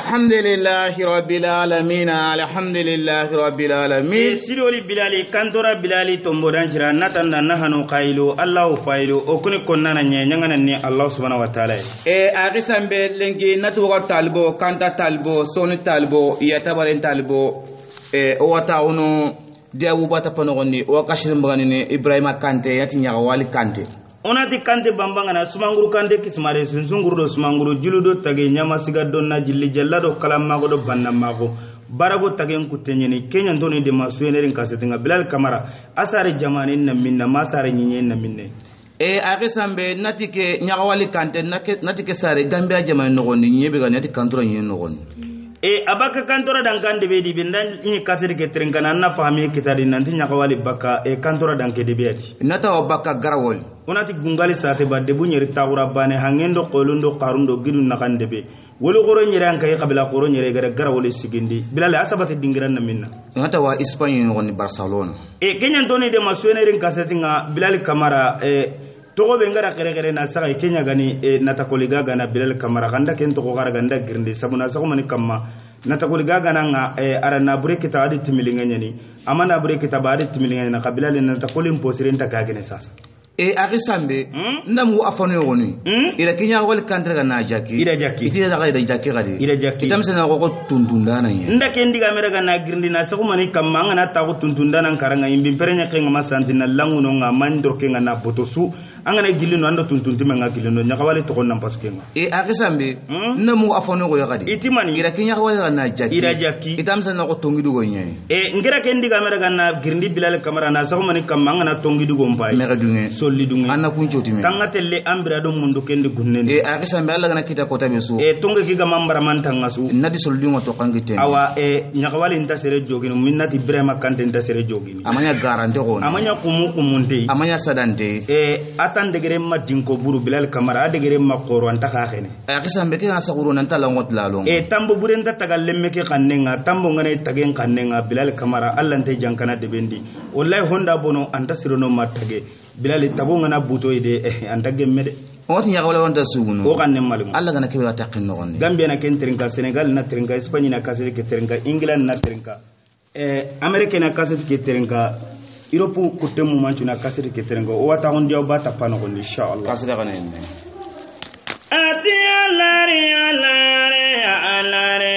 alhamdulillahi rabbil alamin alhamdulillahi rabbil alamin sidoli bilali kantora bilali tombodan jira natan na hanu qailu allah failu okuni konnana nyangana ni allah subhanahu wa ta'ala aqisambe lengi natu wa talbo kanta talbo soni talbo yatabaren talbo o wata uno diawu bata panogoni o kashirin bagani ibrahima kante yati nyaga wali kante onati kante bambanga na sumanguru kante kismare sunzunguru do sumanguru juludo tage nyama siga donna jilli jallado kalamma go do bannamago barago tage kutenyeni kenya ndoni de masuyenerin kasetinga bilal kamara asare jamani na minna masare nyenyen na minne aqisambe natike nyaga wali kante natike sare gambia jamani nogoni nyebe ga nati kantura nyen nogoni abaka kantora dan kan debe di bindan ni kasir ke trinkana na fahmi kitadi nanti nyakawali baka kantora dan ke debe ati nata baka garawol onati gungali sate ba debu nyeri tawura bane hangendo qolundo qarundo gidu nakan debe wolu goro nyeri an kay qabila goro nyeri gara garawol sigindi bilal asabati dingiran na minna nata wa Espagne ngoni Barcelona kenyan toni de masuenerin kasetinga bilal kamara togo be ngara kere na saga kenya gani nata koliga gana bilal kamara ganda ken to gara ganda girndi sabuna sago mani kamma nata koliga gana nga ara na bure kita adi timilinga nyani amana bure kita ba adi timilinga na kabila le nata kolim posiren ta kagene sasa aqisambe ndamu afano woni ila kenya wal kantra gana jaki ida jaki iti da ga jaki gadi ida jaki itamsena ko tundundana nya nda kendi ga mera gana girndi na sago mani kamma ngana ta ko tundundana karanga imbi perenya kenga masantina languno nga mandro kenga na botosu angana gilino ando tuntunti menga gilino nyaka wali to konna paskenga aqisambe ndamu afano ko yagadi itimani ila kenya wal gana jaki ida jaki itamsena ko tongidu go nya ngira kendi ga mera gana girndi bilal kamara na sago mani kamma ngana tongidu go mpai mera dunge lidunga anna kunchoti me tangatelle ambira do mundu kendi gunnene aqisambe alla gana kita kota besu tonga kiga mambara mantanga su nadi soldunga to kangite awa nyakawali inta sere jogino minnati ibrahima kante inta sere jogini amanya garante ko amanya kumunde amanya sadante atan degere ma dinko buru bilal kamara degere ma qoro anta ka khene aqisambe ke asaguru nanta langot lalong tambo burenta tagallemme ke kannenga tambo ngane tagen kannenga bilal kamara alla nte jankana de bendi wallahi honda bono anta sirono matage bilal tabonga na buto ide anta gemmede wati nyaga wala wanta sugunu o kanne malum alla gana kebe taqin no gonde gambia na ken trinka senegal na trinka espagne na kasere ke trinka england na trinka america na kasere ke trinka europe ko temu manchu na kasere ke trinka o wata on dio bata pano gonde inshallah kasere kana en ati alare alare alare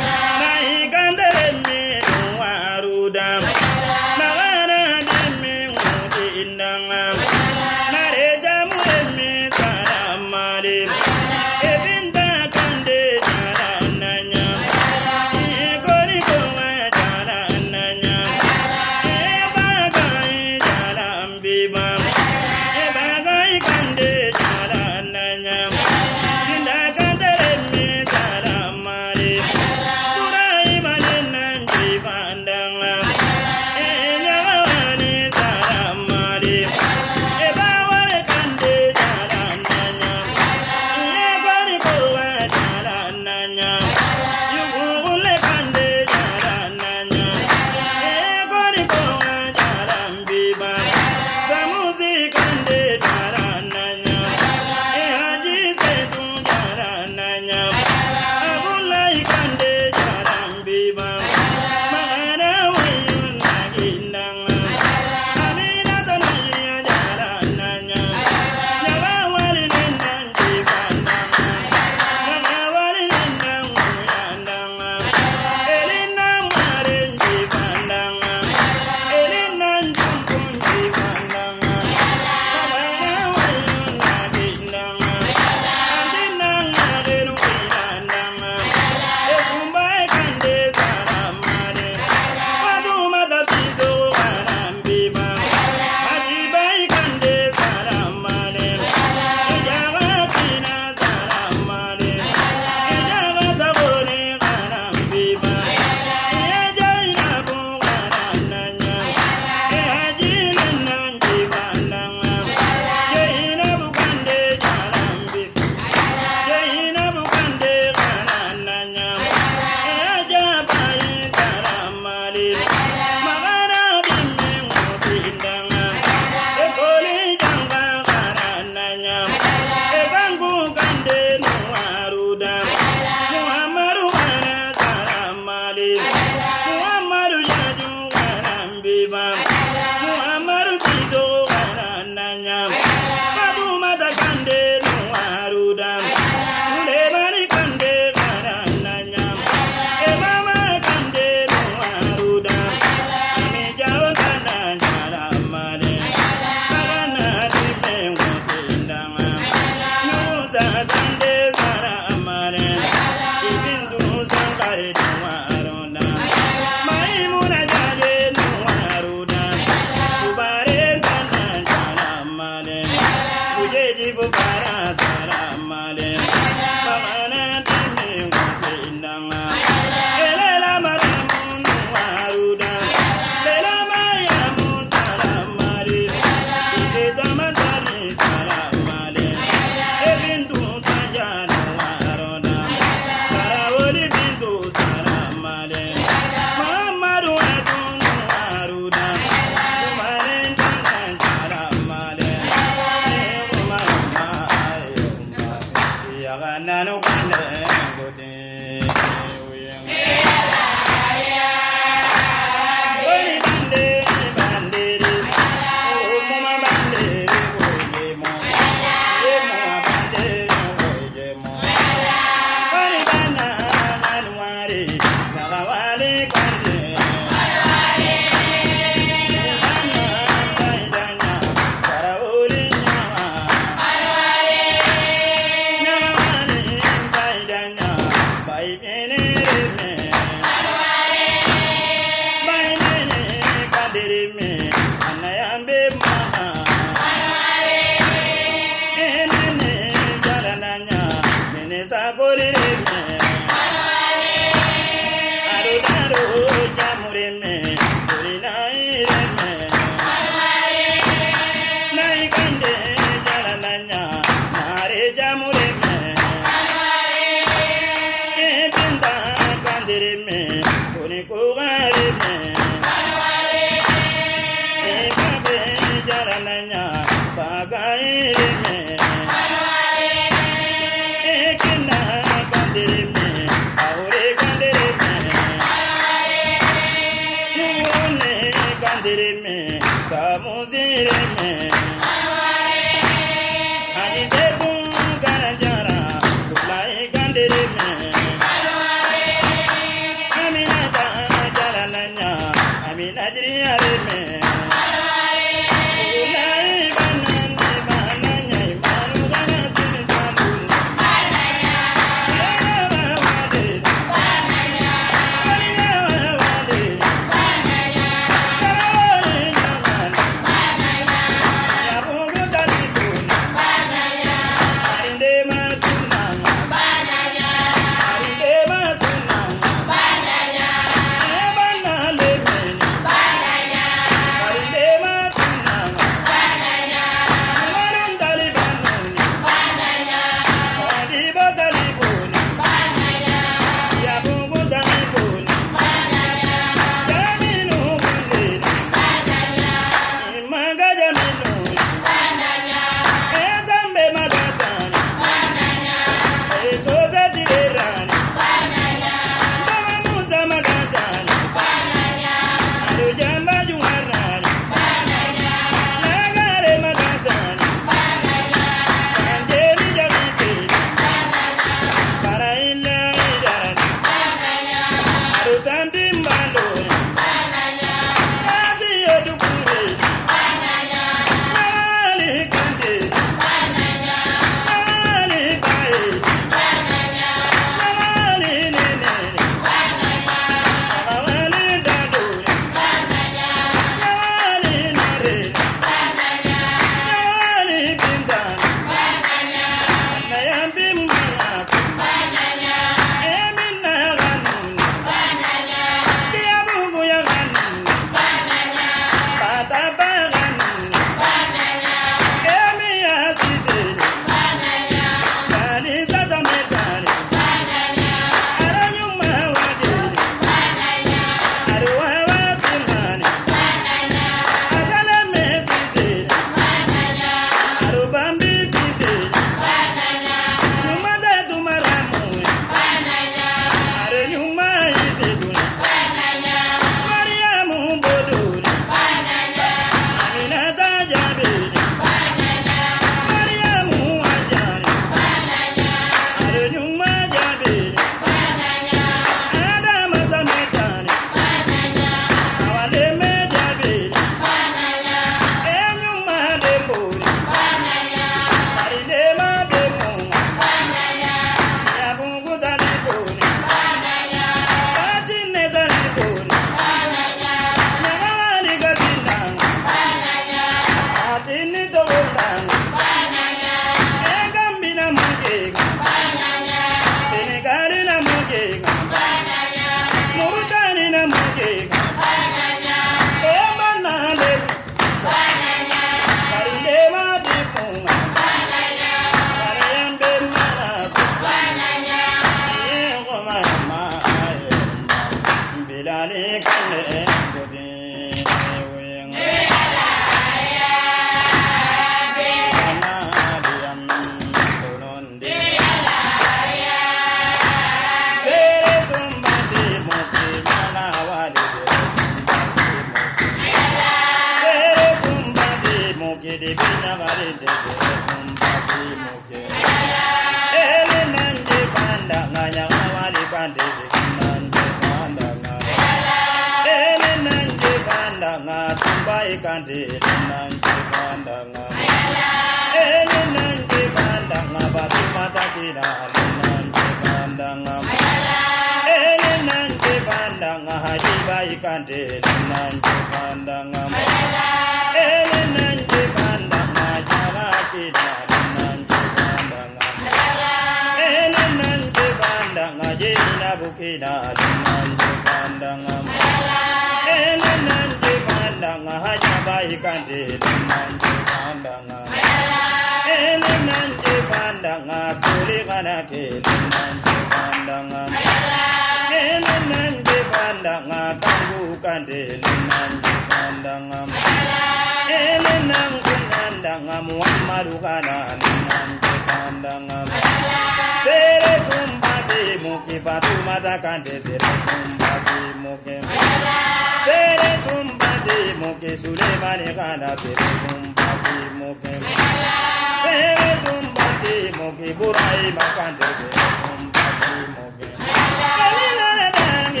kante nanje kandanga ele nanje kandanga tumbai kante nanje kandanga ele nanje kandanga batu mata kira nanje kandanga ele nanje kandanga haji bai kante nanje kandanga ele nanje kandanga jara kira nanje kandanga ele nanje kandanga jina bukira nanje kandanga ele nanje kandanga haji bai kante nanje kandanga ele nanje kandanga kuli kana ke nanje kandanga ele nanje kandanga kangu kante nanje kandanga ele nanje kandanga Muhammadu kana nanje kandanga sere kumbati muki batu mata kante sere kumbati muki sere kumbati muki Sulemani kana sere kumbati muki sere kumbati muki Burahima kante sere kumbati muki kelilale dangi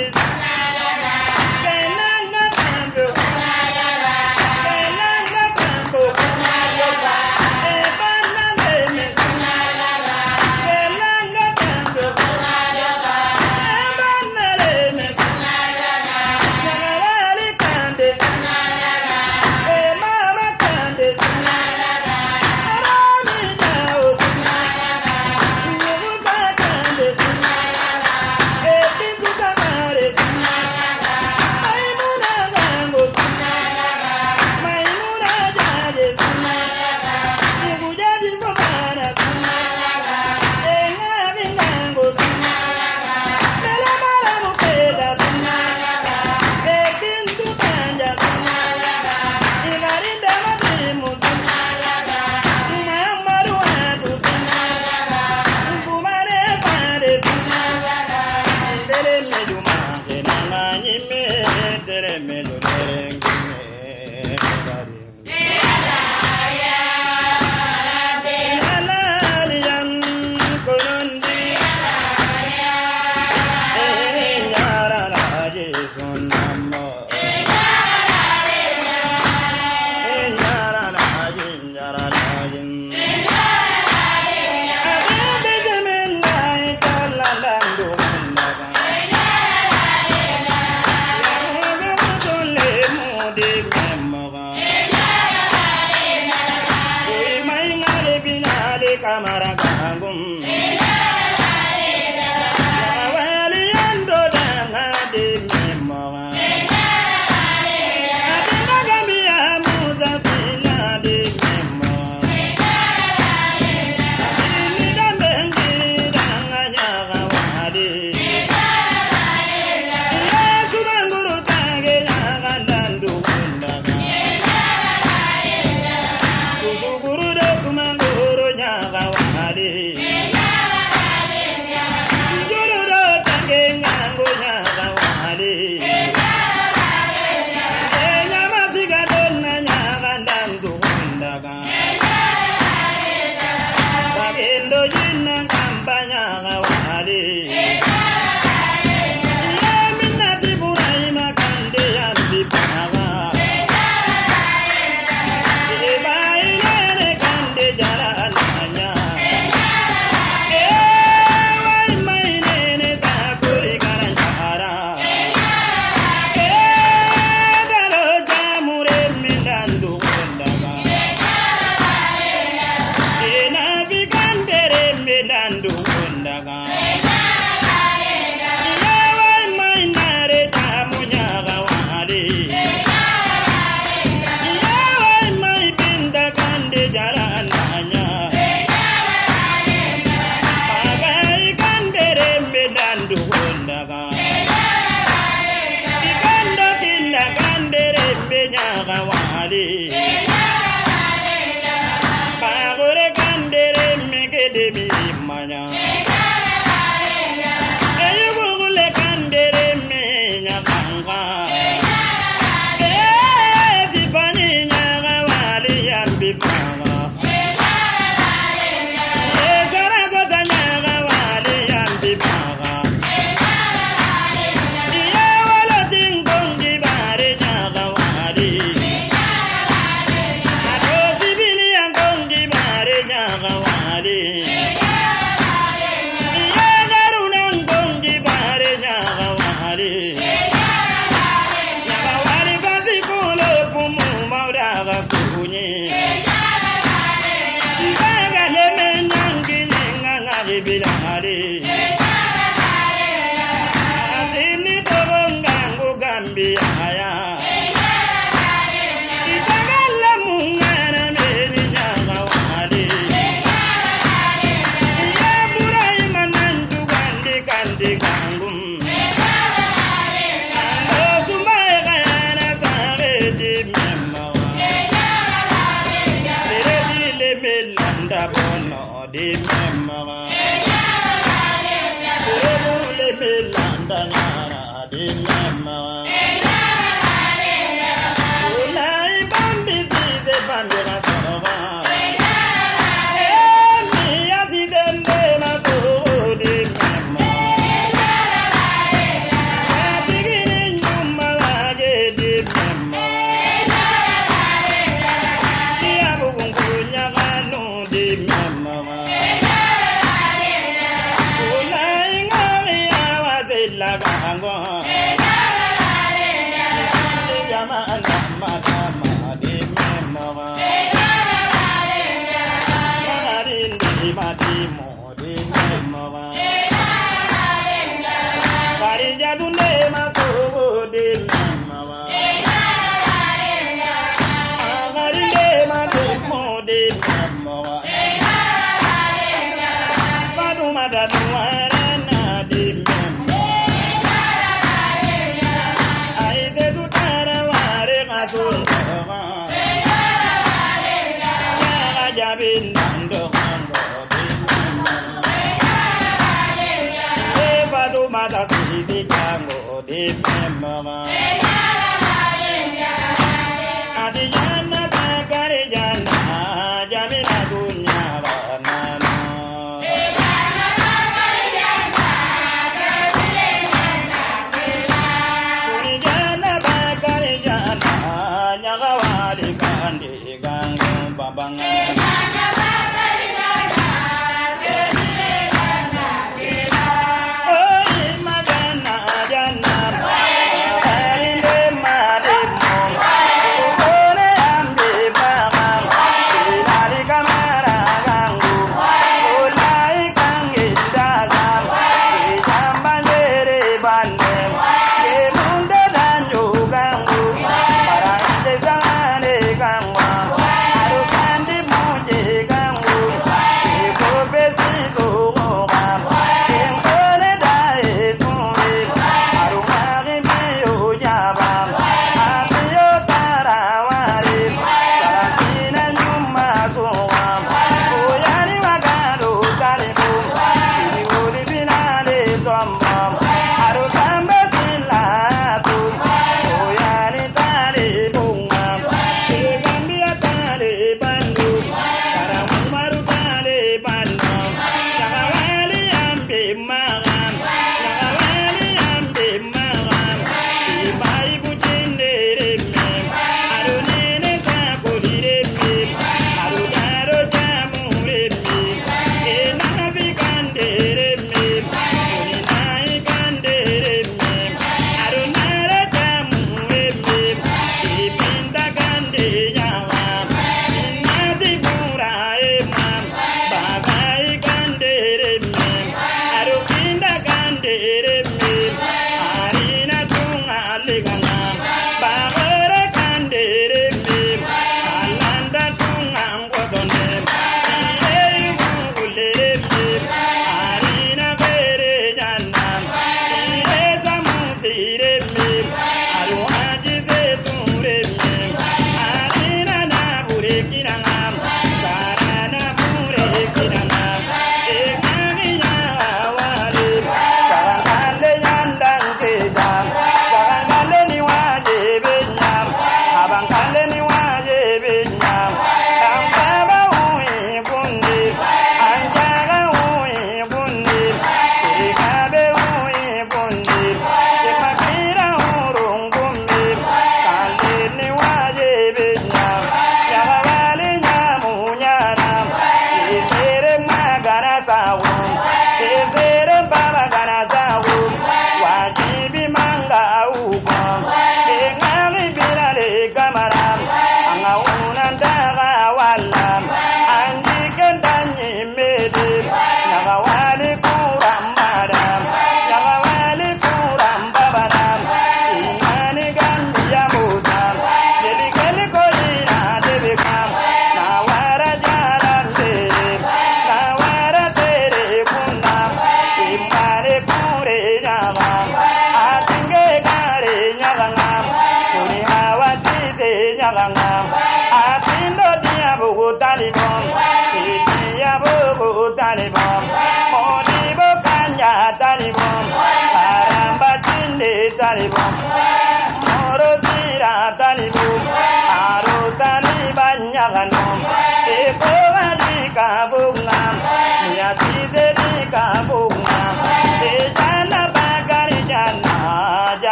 kelanga tambo kelanga tambo ebana leme kelanga tambo ebana leme nalali kande mama kande arami nao yuga kande ebitu kamare maimuna gango maimuna jade yugujaji komana engavi gango melamara mupeda ebintu kanja ingarinda madimu Muhammadu wadu ngumare pare tere mejuma kenana nyime tere melurengime alaliyan konondi nyara raje sonammo nyara raje adede menai kalandandu mendaga Yagutole mudi memoga mai ngale binale kamara kangum wali ando danga de memoga adina gambia muza pina de memoga adini dambengi danga nyaga wadi Yesu banguru tage nyaga dandu kundaga Kukuru de kumanguru nyaga wadi Juru do tage nyango nyaga wadi Nyama siga donna nyaga dandu kundaga Bagendo jinna kamba nyaga wadi Minati Burahima kande yambi paga Bailere kande jara nanya wai mainene takuri karanjara daro jamure mindandu kundaga nabi kandere mindandu kundaga wai mainare tamunyaga wali wai mai binda kande jara nanya bagai kandere mindandu kundaga ikanda kinda kandere menyaga wali bagore kandere megede mi manya Bye.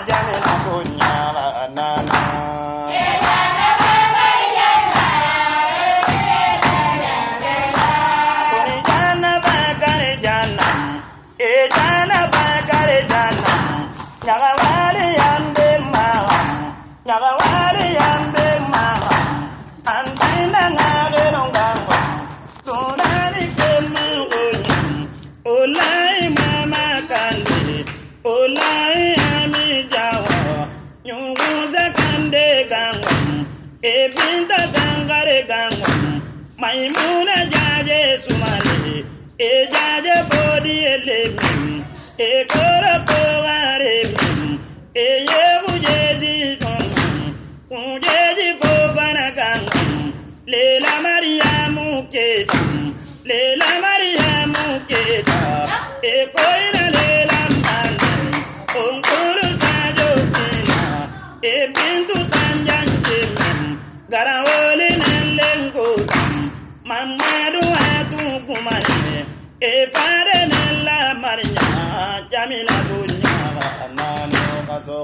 jamina kunya nana Maimuna jaje sumani e jaje bodi elemi e kora koware e yebuje di ton ujeji ko banagan lela mariamu keta e koina lela manda onkuru sajo kina e bintu tanjanje garawole nengo Mamadu atu kumane e pare nella marnya jamina dunya nano kaso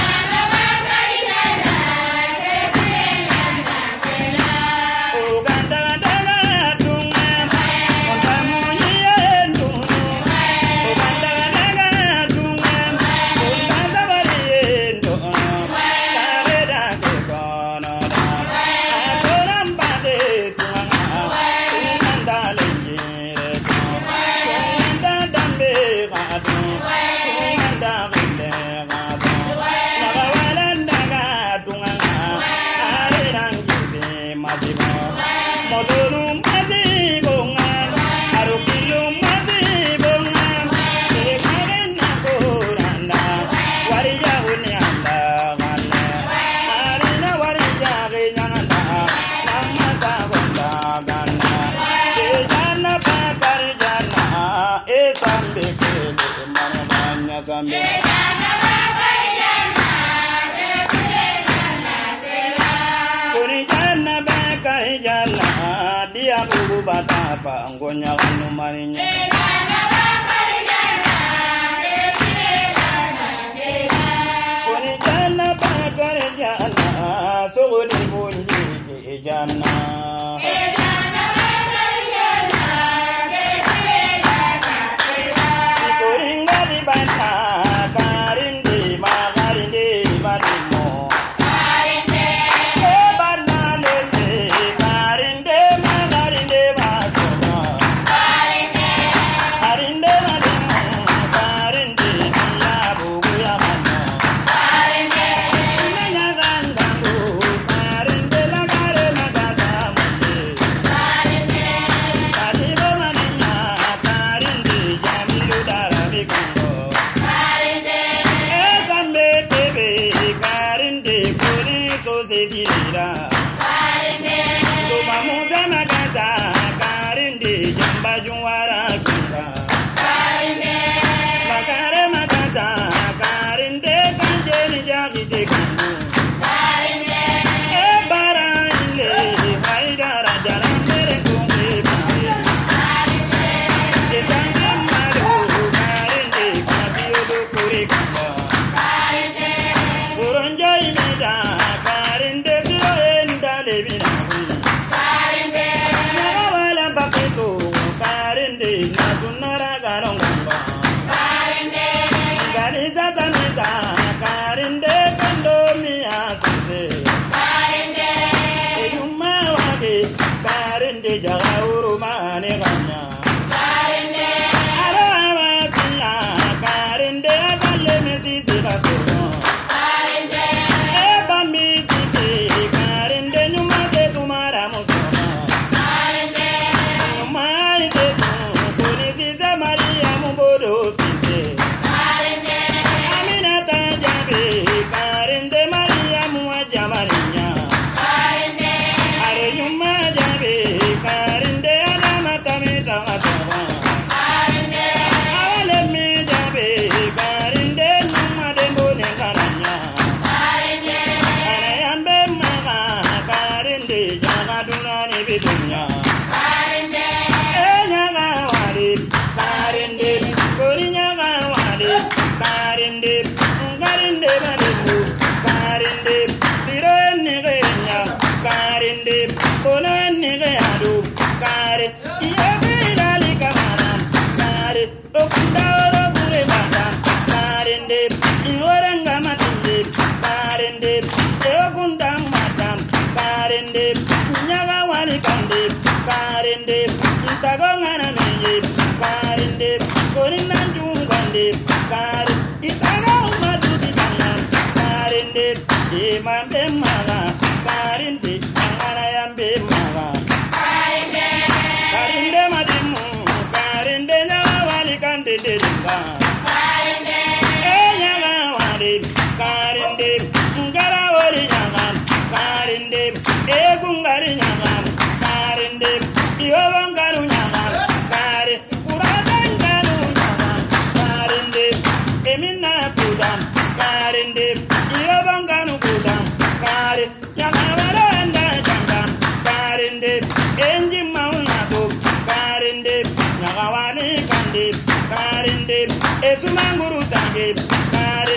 Batapa ngonya kanu marinya kuni jana bakar jana sogoni bunyi jana koringa di banta karindi magarindi badimo Karinde Oranga matinde karende egundam matam karende nyaga wali kande karende itagongana meye karende korina jungande kar itaga madu ditanga karende imambe maga karende angara yambe maga karende madimu karende nyaga wali kande denga karinde ngara wori nyangam karinde egungari nyangam karinde yobangaru nyangam kare uradangaru nyangam karinde emina kudam karinde yobangaru kudam kare nyangara anda jangam karinde enji maunado karinde nyagawani kande karinde etumanguru tange kare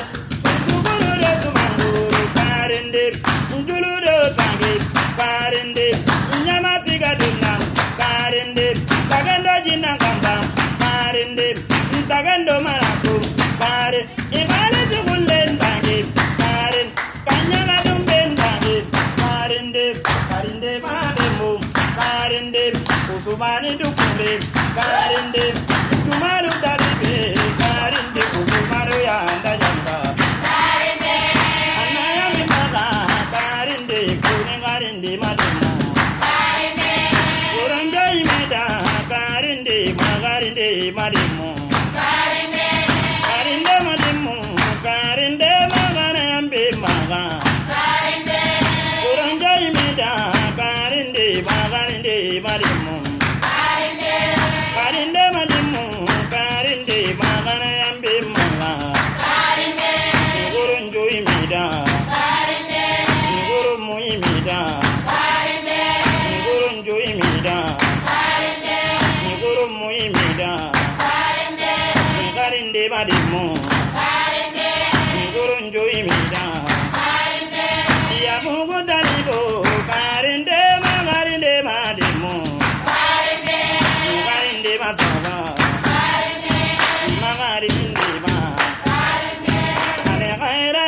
karinde nyamatiga dinna karinde tagando jinna kamba karinde tagando marako kare imale tugulen bange kare kanyala dumben bange karinde karinde mademu karinde usumani dukure karinde tumaru dalibe karinde usumaru ya anda jamba karinde anaya mimaga karinde kuningarinde madema karinde uranga imeda karinde magarinde mademu karinde karinde mademu karinde magare ambe maga karinde uranga imeda karinde magarinde mademu karinde karinde mademu karinde magare ambe maga karinde urunjo imeda karinde urumu imeda karinde urunjo imeda karinde urumu imeda karinde karinde mademu karinde urunjo imeda karinde ya mugo dalibo karinde magarinde mademu karinde karinde mataba karinde magarinde ma karinde ale gaira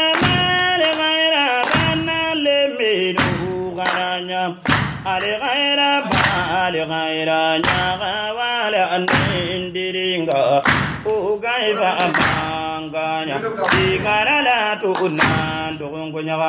banale menu garanya ale gaira nyaga wala andiringa ugaiba amanganya igarala tunando ngonyaga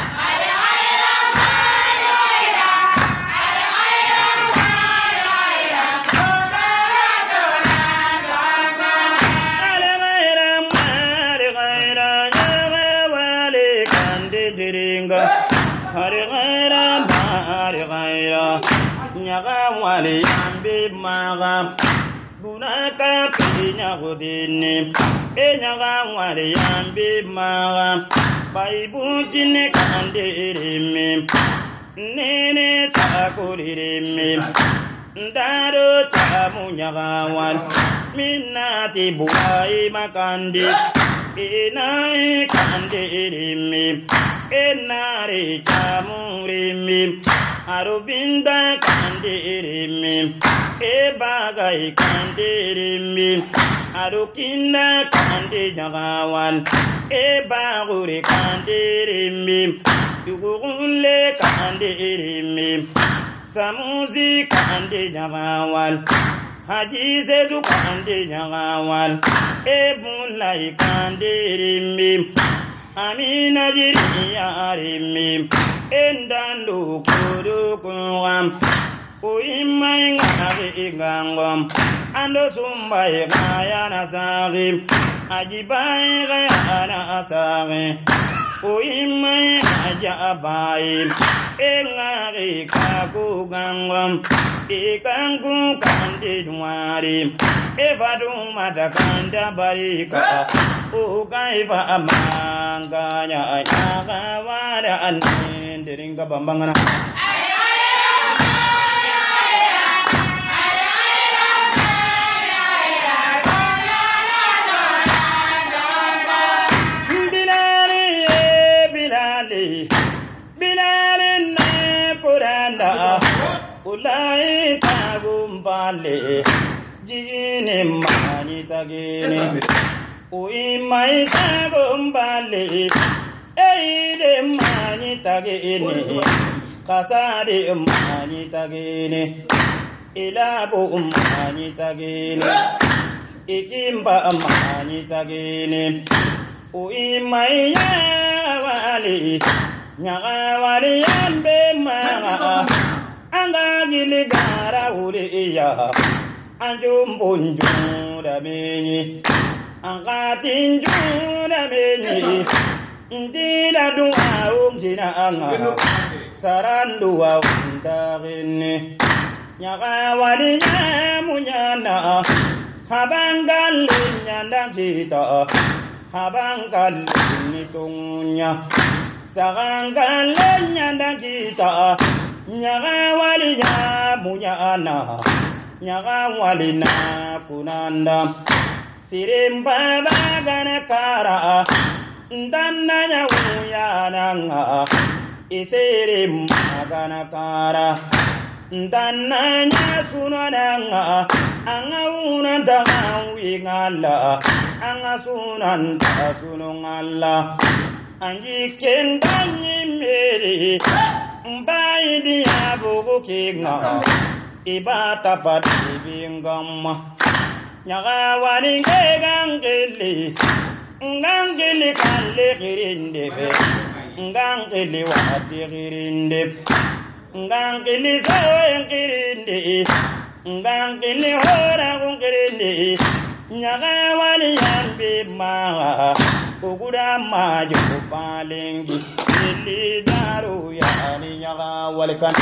nyaga wali ambe maga bunaka pinya godini nyaga wali ambe maga baibujine kandirime nene takuririme ndaro tamunyaga wal minati buai makandi inai kandirime enare chamurime arubinda kandirime ebagai kandirime arukinda kandirjagawan ebagure kandirime yugunle kandirime samuzi kandirjagawan haji zedu kandirjagawan ebulai kandirime amina jiriyarime endandu kudukuram uimai ngari igangom ando sumbai gaya nasari ajibai gaya nasari uimai ajabai engari kakugangom ikangu kandidwari evadu matakanda barika ukaiva amanganya nyagawara andiringa bambangana Bilali ne kuranda ulai tagumbale jini mani tagini uimai sagumbale eide mani tagene kasade mani tagene ilabu mani tagene ikimba mani tagene uimai wali nyaga wali yambe ma anga giligara uriya anjum bunju rameni anga tinju rameni ndila duwa umjina anga saranduwa undagini nyaga wali nyamunyana habangal nyanda kita habangal nitunya sarangal nyanda kita nyaga wali nyamunyana nyaga wali na kunanda sirimba bagana kara ndanna nyamuyananga isirim bagana kara ndanna nyasunananga anga unanda wingala anga sunanda sunungala anjiken danyimeri mbaidi abugu kinga ibata pati bingama nyaga wali ngangeli ngangeli kalle girinde be ngangeli wati girinde ngangeli sawe girinde ngangeli hora girinde nyaga wali yambe ma ogura majo palengi li daru ya ni nyaga wali kan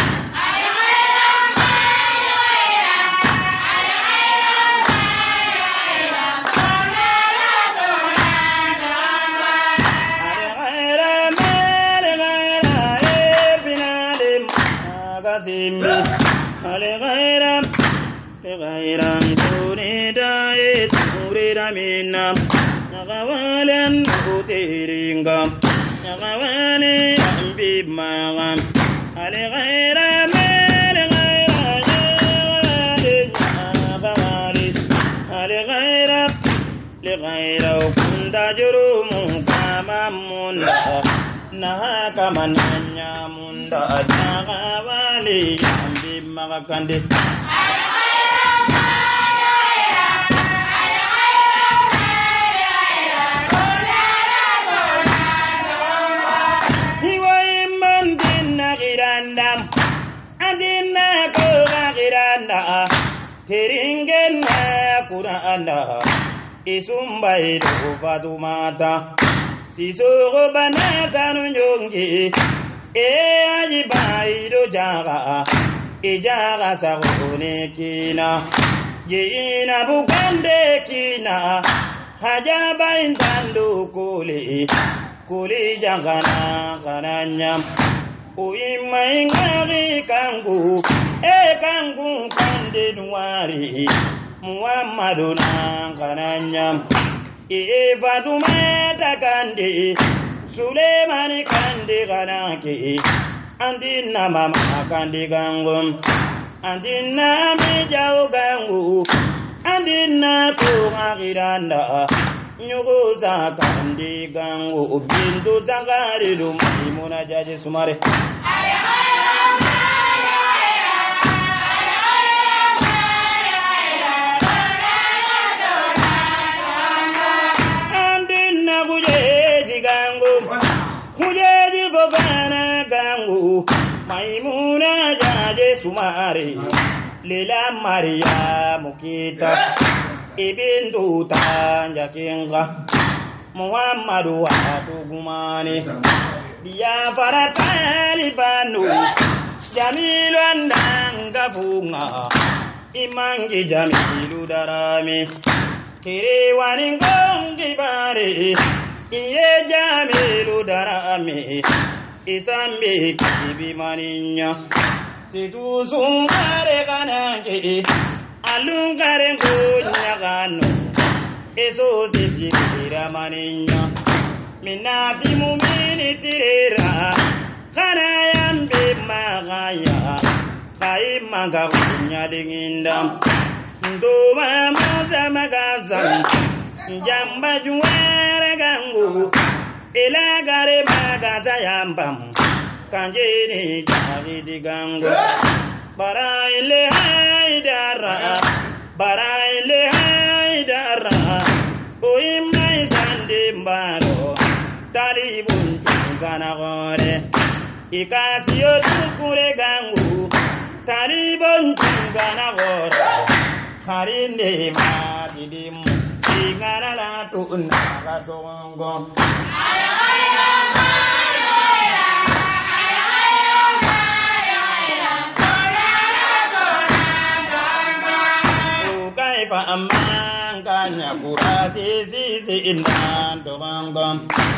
غيران تريداي تريدا منا نغوالن بوتيرينغا نغوالي بيما على غير مال غير غوالي على غير لغير كنت جروم كما منا نها كما نياموندا نغوالي بيما كاندي adina ko giranda teringena kuranda isumbai do badumata siso banata nyongi e ajibai do jaga e jaga sagone kina jina bugande kina hajaba intandu kule kule jangana kananya uimai ngari kangu kangu kande nuari Muhammadu nangananya Fatuma kande Sulemani kande kanake andina mama kande gangum andina mijau gangu andina kuhagiranda nyuguza kande gangu bintu zangari lumimuna jaji sumare andina kujeji gangu kujeji bogana gangu maimuna jaji sumare Lila Maria Mukita Ibindu Tanja Kinga Muhammadu Watugumani Dia para Talibanu Jamilu Andanga Bunga Imangi Jamilu Darami Kiri Waningongi Bari Iye Jamilu Darami Isambi Kibimaninya Situ sungare kanange alungare ngonya kanu eso sijira maninya minati mumini tirera kana yambe magaya kai manga kunya dinginda ndoma maza magazan jamba juwere gangu ila gare magata yambam kanjeni jari di gangu baraile haidara oimai sande mbaro talibun kana gore ikasiyo tukure gangu talibun kana gore harinde madidim ingara la tunna ka tongo pa amanganya kurasi sisi indan tobangom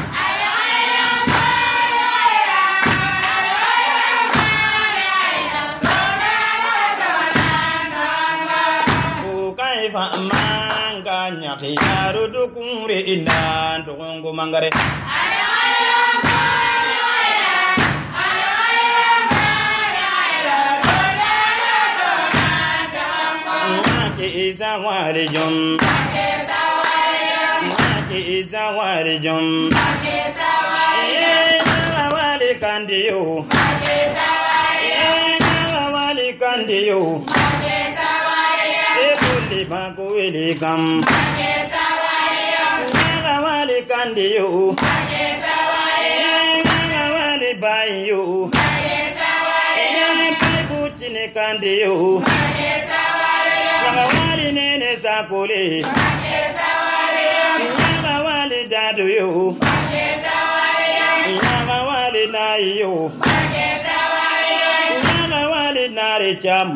ukai pa amanganya khiyaru dukure indan tobangom mangare Zawarijum wali kandiyo ebuli bakuwili kam wali kandiyo wali bayo buchine kandiyo wali nene zakule wali daduyo wali nayo wali narecham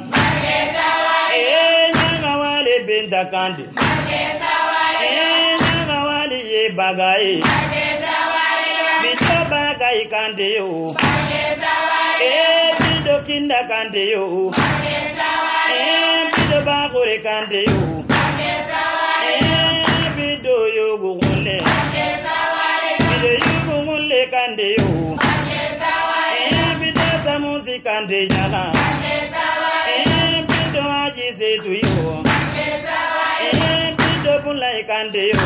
wali binda kandi wali ye bagai bido bagai kandi yo bido kinda kandi yo bido bagore kandi yo bido yogule bido yogule kandi yo bido samusi kandi jala bido aji setu yo bido bulai kandi yo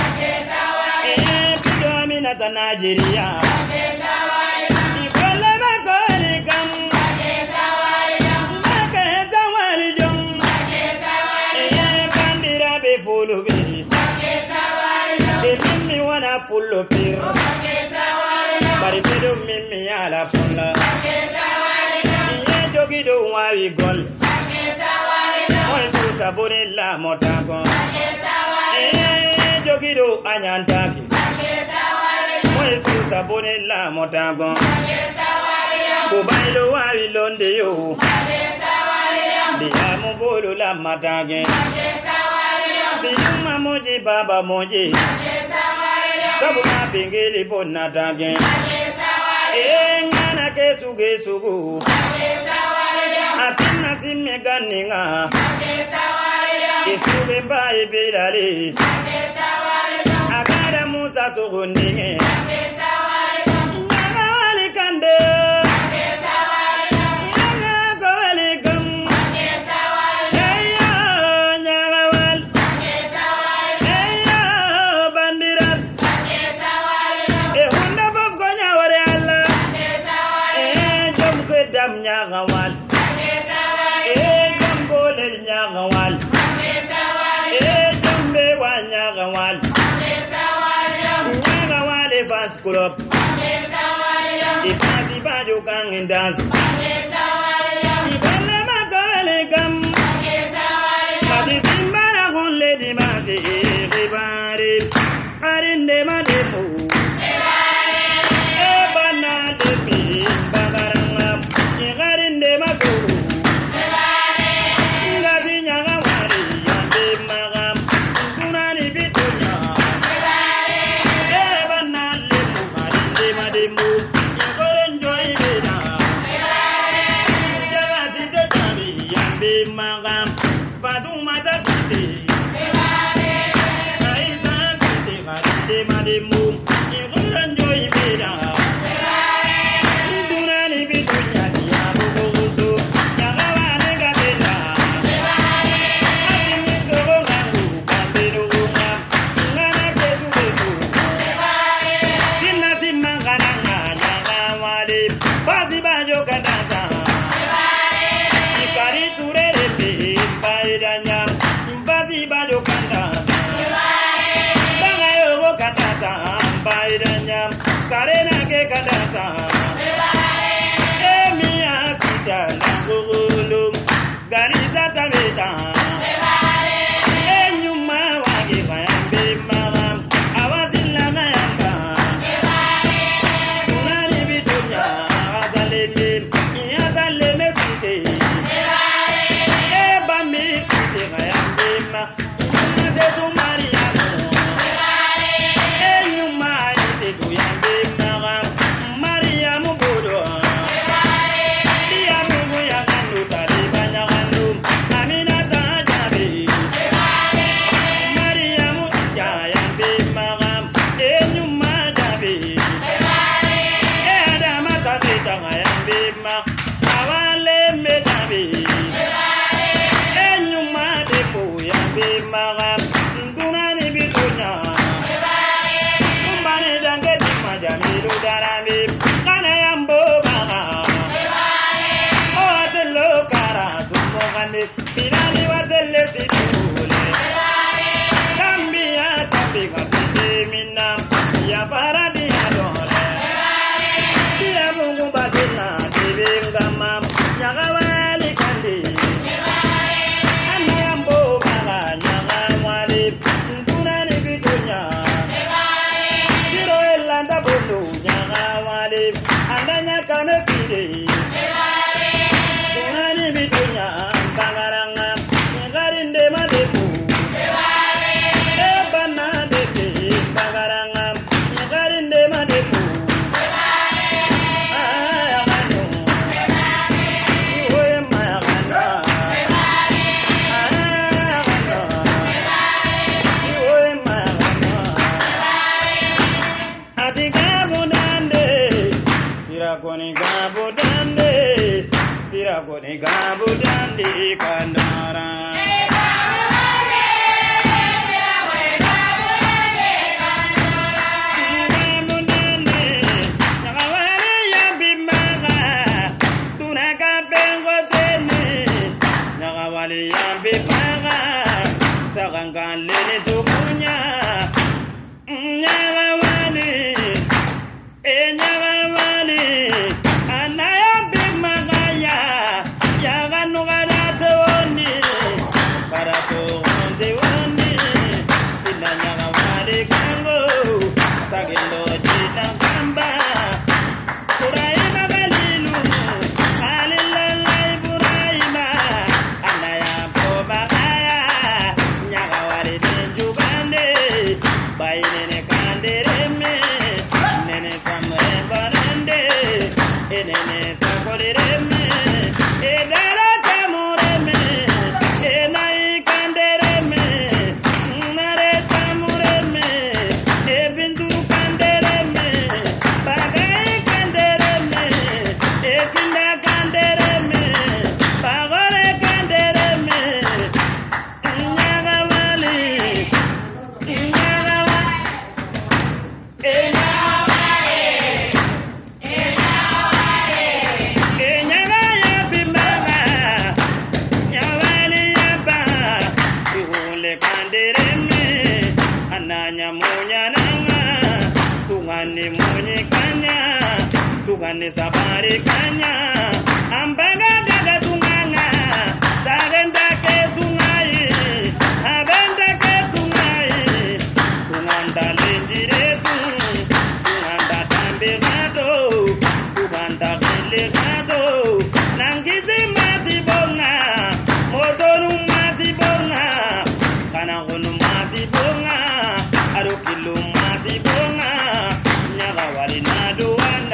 bido aminata Nigeria Pullo pir bari pedo mimi ala pulla ye jogido wawi gol moy suta bonilla motago jogido anyantaki moy suta bonilla motago ko baylo wawi londe yo dia mo bolo la matage sinuma moji baba moji Kabuna pingili pona tage ngana kesugu atina simeganinga isube mbaye belale akara musa tugunninge wali kande Nyagawal jambole nyagawal jambe wa nyagawal nyagawal fans club ipati baju kangindas ibale makale kam pati timbara holle di mate ibare arinde mademu arena ke kadata emi asita ngulu ganita tameta enyuma wage bayambe mama awazilla mayamba unani bitunya azaleme yadale mesite ebami site bayambe ma zetu maria enyuma ite duyambe mama maria mubodo Pinani watelle situle Gambia tapiga mina ya paradi adore ya mungu batina tibingama nyagawali kandi anayambo mala nyagawali tunani bitunya biro elanda bondo nyagawali andanya kaneside tunani bitunya Bangaranga, Garinde Madepu, Ebana de Bangaranga, Garinde Madepu, Ayamano, Uemagana, Ayamano, Uemagana, Adigabudande, Sirakoni Gabudande. Sirakoni gabudandi kandara gabudandi nyawale ya bimaga tunaka bengo tene nyawale ya bimaga sagangale ni tukunya nyawale nyawale anaya Tugane sabari kanya ambaga daga tunganga dagenda ke tungai abenda ke tungai tunganda lendire tunganda tambe gado tunganda kele gado nangizi mati bonga motoru mati bonga kana gonu mati bonga arukilu mati bonga nyaga wali nadu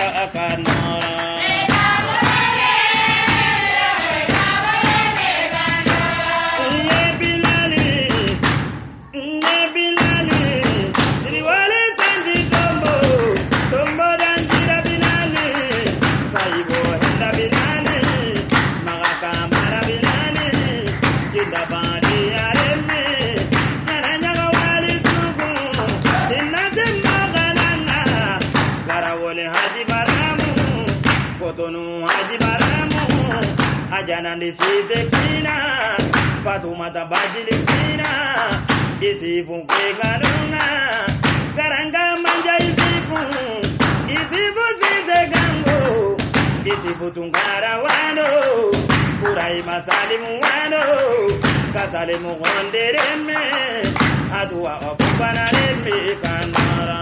Janandi Sizekina, Fatumata Bajilikina, Isifu Kegaruna, Karanga Manja Isifu, Sibutungara wano Kurai masalimu wano Kasalimu gondereme Adua okupana reme kanara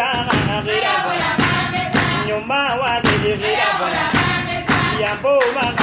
Nyumba wa